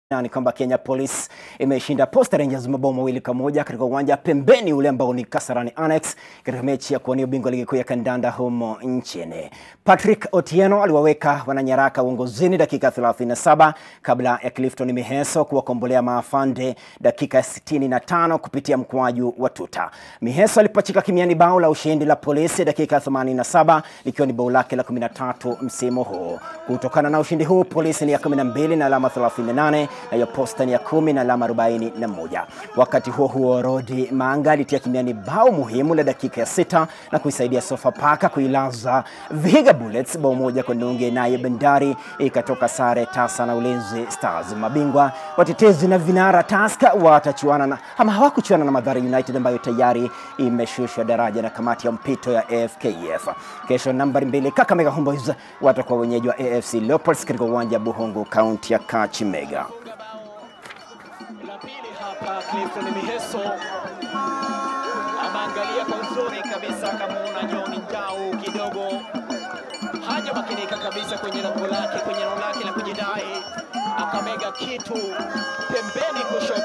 Ni kwamba Kenya Police imeshinda Posta Rangers mabao 2-1 katika uwanja pembeni ule ambao ni Kasarani Annex katika mechi ya kuwania ubingwa ligi kuu ya kandanda humo nchini. Patrick Otieno aliwaweka wananyaraka uongozini dakika 37 kabla ya Clifton Miheso kuwakombolea maafande dakika 65 kupitia mkwaju wa tuta. Miheso alipachika kimiani bao la ushindi la Polisi dakika 87 likiwa ni bao lake la 13 msimu huu. Kutokana na ushindi huu, Polisi ni ya 12 na alama 38 na ya Posta ni ya 10 na alama 41. Wakati huo Rodi Manga alitia kimiani bao muhimu la dakika ya 6 na kuisaidia Sofapaka kuilaza Vihiga Bullets bao 1-0, naye Bandari ikatoka sare tasa na Ulinzi Stars. Mabingwa watetezi na vinara Tusker watachuana na hawakuchuana na Mathare United ambayo tayari imeshushwa daraja na kamati ya mpito ya FKF. Kesho nambari 2 Kakamega Homeboyz watakuwa wenyeji wa AFC Leopards katika uwanja Buhungu, kaunti ya Kakamega. La pili hapa Clifton Miheso ameangalia kwa uzuri kabisa, kama unanyoni njao kidogo, haja makinika kabisa kwenye lango lake la kujidai, akamega kitu pembeni kushoto.